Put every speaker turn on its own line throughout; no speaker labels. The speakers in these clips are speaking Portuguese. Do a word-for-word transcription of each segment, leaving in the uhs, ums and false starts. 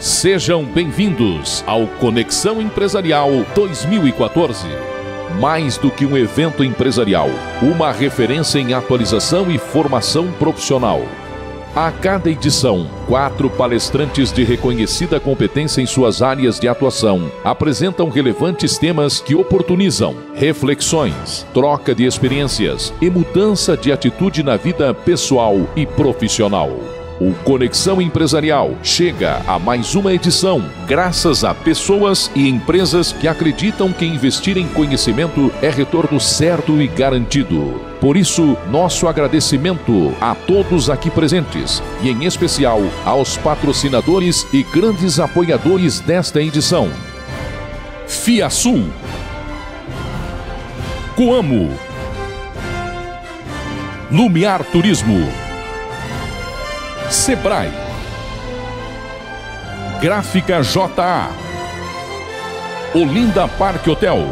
Sejam bem-vindos ao Conexão Empresarial dois mil e quatorze. Mais do que um evento empresarial, uma referência em atualização e formação profissional. A cada edição, quatro palestrantes de reconhecida competência em suas áreas de atuação apresentam relevantes temas que oportunizam reflexões, troca de experiências e mudança de atitude na vida pessoal e profissional. O Conexão Empresarial chega a mais uma edição, graças a pessoas e empresas que acreditam que investir em conhecimento é retorno certo e garantido. Por isso, nosso agradecimento a todos aqui presentes e, em especial, aos patrocinadores e grandes apoiadores desta edição. FIASUL, Coamo, Lumiar Turismo, Sebrae, Gráfica J A, Olinda Parque Hotel,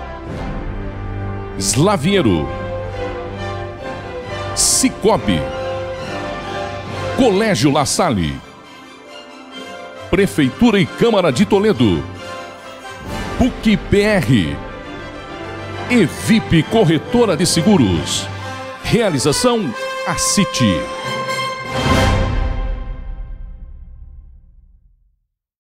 Slaviero, Cicobi, Colégio La Salle, Prefeitura e Câmara de Toledo, P U C P R, Evip Corretora de Seguros. Realização A C I T.